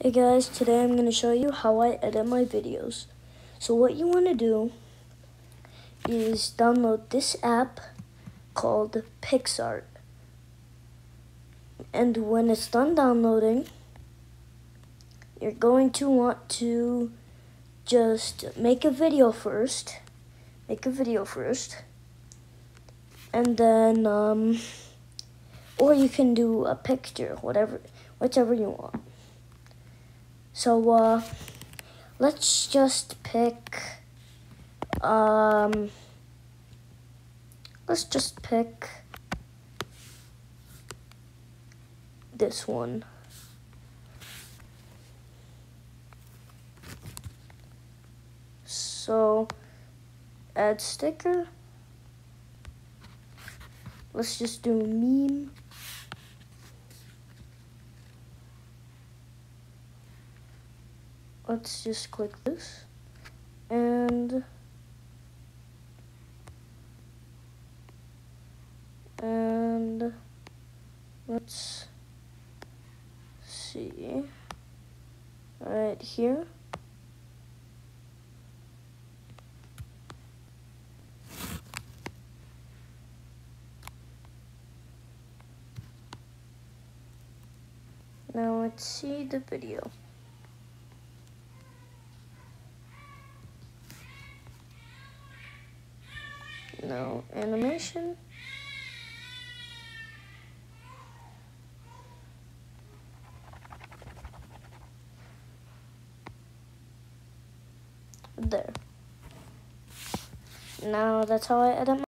Hey guys, today I'm going to show you how I edit my videos. So what you want to do is download this app called PixArt. And when it's done downloading, you're going to want to just make a video first. And then, or you can do a picture, whichever you want. So, let's just pick, this one. So, add sticker. Let's just do meme. Let's just click this. And let's see. Right here. Now let's see the video. No animation. There. Now that's how I edit my